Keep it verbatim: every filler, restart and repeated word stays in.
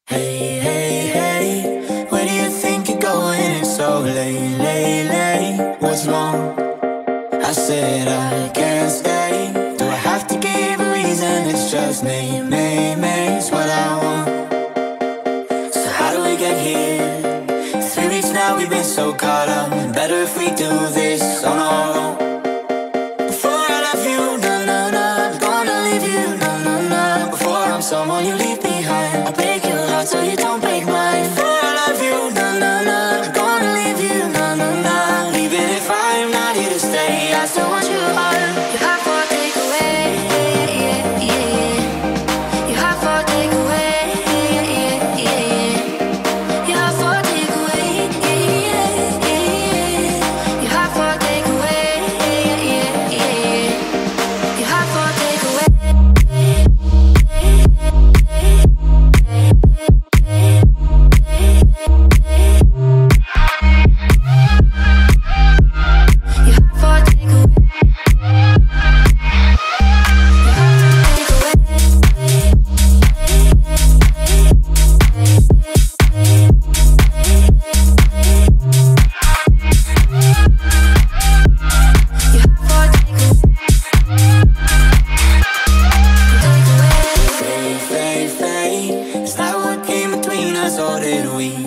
Hey, hey, hey, where do you think you're going? It's so late, late, late. What's wrong? I said I can't stay. Do I have to give a reason? It's just me, me, me. It's what I want. So how do we get here? Three weeks now, we've been so caught up. Better if we do this on our own. Before I love you, no, no, no, I'm gonna leave you, no, no, no. Before I'm someone you leave behind, I'll break your heart so you don't break mine. Before I love you, no, no, no, I'm gonna leave you, no, no, no. Even if I'm not here to stay, I still want your heart. You have for takeaway, yeah, yeah, yeah. You have for takeaway, yeah, yeah, yeah. You have for takeaway, yeah, yeah, yeah. You have for takeaway, yeah, yeah, yeah. You have for takeaway. Fade, fade, fade. Is that what came between us, or did we